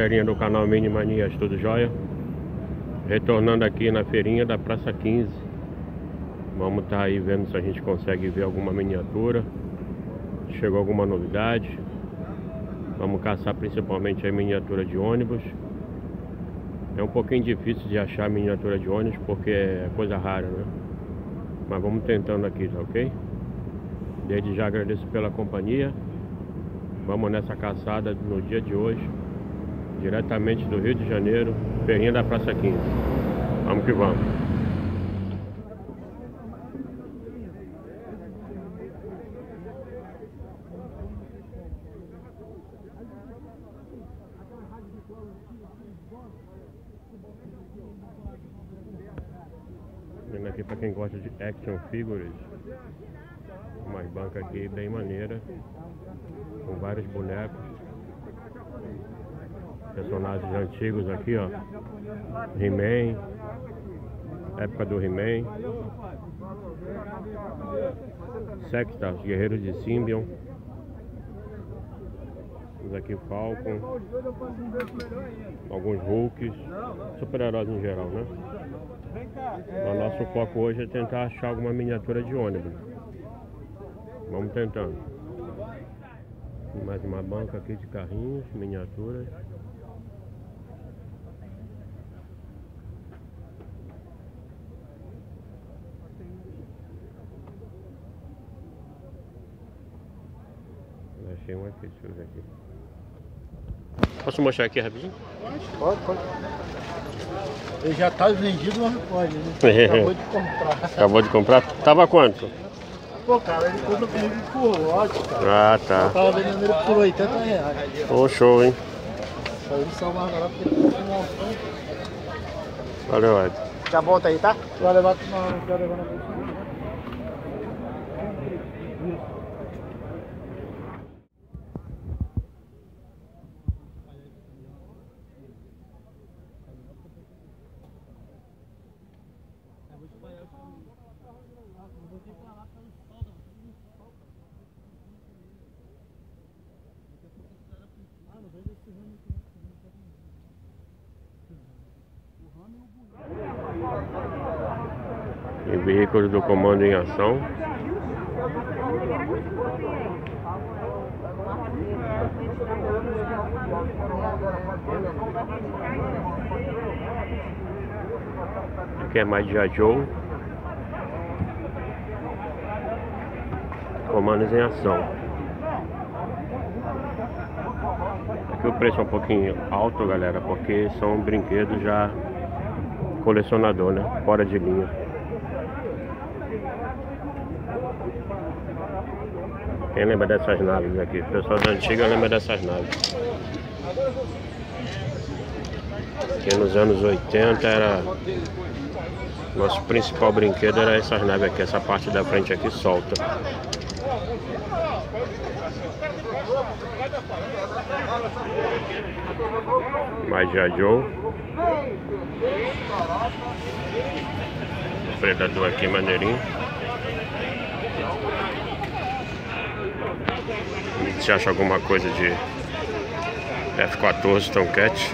galerinha do canal Mini Manias, tudo jóia? Retornando aqui na feirinha da Praça 15. Vamos estar aí vendo se a gente consegue ver alguma miniatura. Chegou alguma novidade. Vamos caçar principalmente a miniatura de ônibus. É um pouquinho difícil de achar miniatura de ônibus porque é coisa rara, né? Mas vamos tentando aqui, tá ok? Desde já agradeço pela companhia. Vamos nessa caçada no dia de hoje, diretamente do Rio de Janeiro, feirinha da Praça 15. Vamos que vamos. Vindo aqui para quem gosta de action figures. Umas bancas aqui bem maneira, com vários bonecos, personagens antigos aqui, ó. He-Man, época do He-Man, Sextas, Guerreiros de Symbion. Temos aqui Falcon, alguns Hulks, super-heróis em geral, né? O nosso foco hoje é tentar achar alguma miniatura de ônibus. Vamos tentando. Mais uma banca aqui de carrinhos, miniaturas. Achei um aqui, deixa eu ver aqui. Posso mostrar aqui rapidinho? Pode. Ele já tá vendido, mas pode, né? Acabou de comprar. Acabou de comprar? Tava quanto? Pô, cara, ele compra comigo por lote, cara. Ah, tá. Eu tava vendendo ele por R$80. Ô, show, hein? Só eles são mais baratos porque ele tem um montão. Valeu, Ed. Já volta aí, tá? Tu vai levar não quero levar na bolsa. E veículos do comando em ação. Aqui é mais de Joe. Comandos em ação. Aqui o preço é um pouquinho alto, galera, porque são brinquedos já colecionador, né? Fora de linha. Quem lembra dessas naves aqui? O pessoal da antiga lembra dessas naves. Que nos anos 80 era... Nosso principal brinquedo era essas naves aqui. Essa parte da frente aqui solta. Mais G.I. Joe. O Predador aqui maneirinho. Se acha alguma coisa de F-14 Tomcat.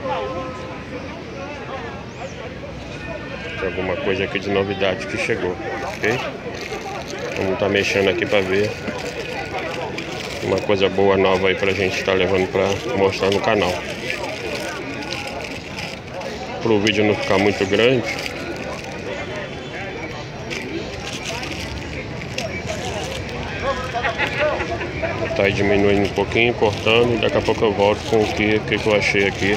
Tem alguma coisa aqui de novidade que chegou, ok? Vamos estar mexendo aqui para ver uma coisa boa nova aí pra gente estar levando para mostrar no canal. Para o vídeo não ficar muito grande, tá aí diminuindo um pouquinho, cortando, e daqui a pouco eu volto com o que eu achei aqui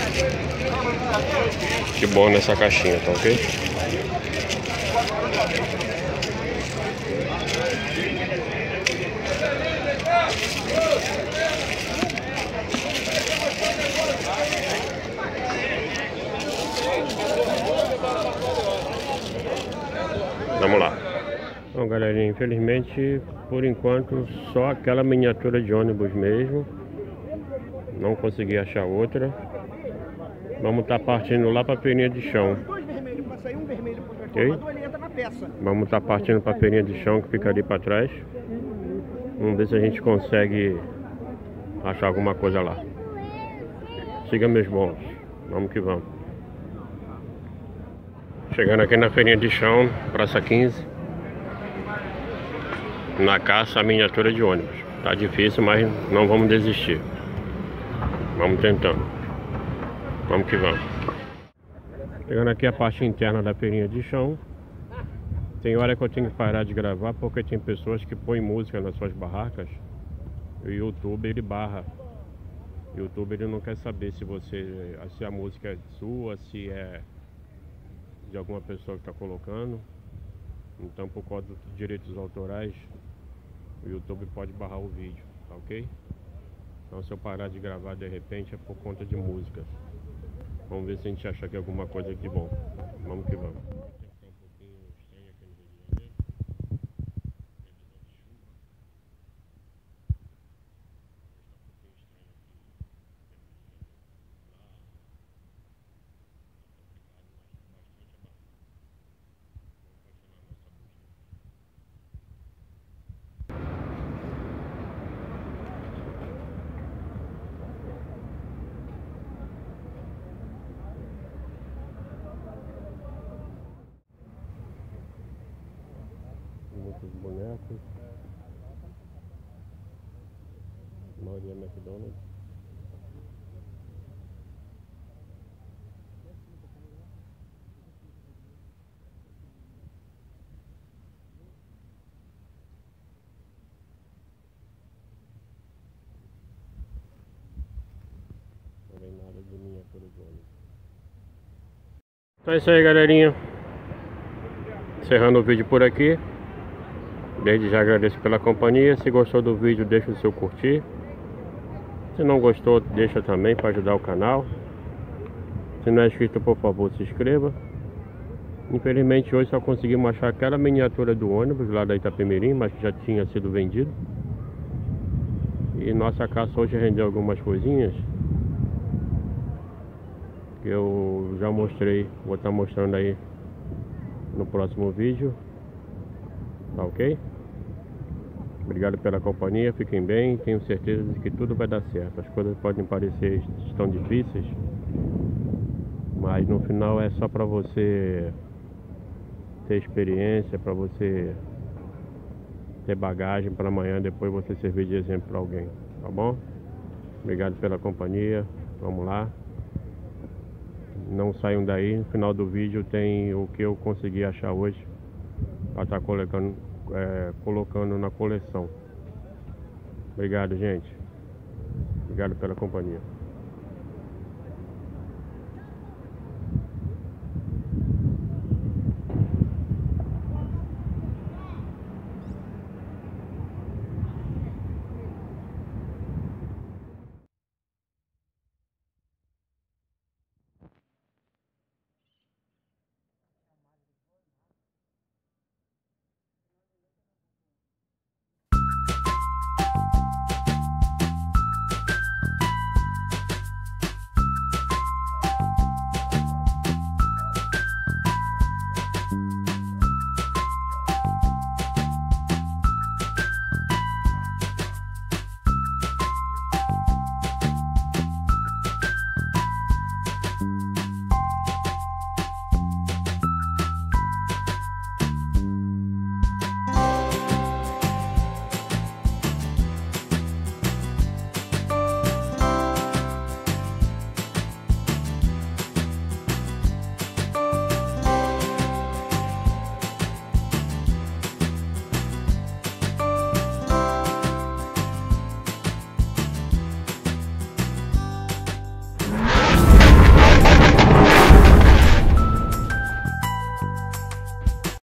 de bom nessa caixinha, tá ok? Vamos lá. Bom, galerinha, infelizmente, por enquanto, só aquela miniatura de ônibus mesmo. Não consegui achar outra. Vamos estar partindo lá para a feirinha de chão. Ok? Vamos estar partindo para a feirinha de chão que fica ali para trás. Vamos ver se a gente consegue achar alguma coisa lá. siga meus bons. Vamos que vamos. Chegando aqui na feirinha de chão, Praça 15. Na caça a miniatura de ônibus. Tá difícil, mas não vamos desistir. Vamos tentando. Vamos que vamos. Chegando aqui a parte interna da feirinha de chão. Tem hora que eu tenho que parar de gravar porque tem pessoas que põem música nas suas barracas. E o YouTube ele barra. O YouTube ele não quer saber se a música é sua, se é de alguma pessoa que está colocando. Então, por causa dos direitos autorais, o YouTube pode barrar o vídeo, tá ok? Então, se eu parar de gravar de repente é por conta de músicas. Vamos ver se a gente acha aqui alguma coisa de bom. Vamos que vamos. Muitos bonecos. A maioria é McDonald's. Não tem nada de miniatura de ônibus. Então é isso aí, galerinha. Encerrando o vídeo por aqui. Desde já agradeço pela companhia. Se gostou do vídeo, deixa o seu curtir. Se não gostou, deixa também para ajudar o canal. Se não é inscrito, por favor, se inscreva. Infelizmente hoje só conseguimos achar aquela miniatura do ônibus lá da Itapemirim, mas que já tinha sido vendido. E nossa caça hoje rendeu algumas coisinhas que eu já mostrei, vou estar mostrando aí no próximo vídeo. Tá ok? Obrigado pela companhia, fiquem bem, tenho certeza de que tudo vai dar certo. As coisas podem parecer tão difíceis, mas no final é só para você ter experiência, para você ter bagagem para amanhã depois você servir de exemplo para alguém, tá bom? Obrigado pela companhia, vamos lá. Não saiam daí, no final do vídeo tem o que eu consegui achar hoje para estar colocando na coleção. Obrigado, gente. Obrigado pela companhia.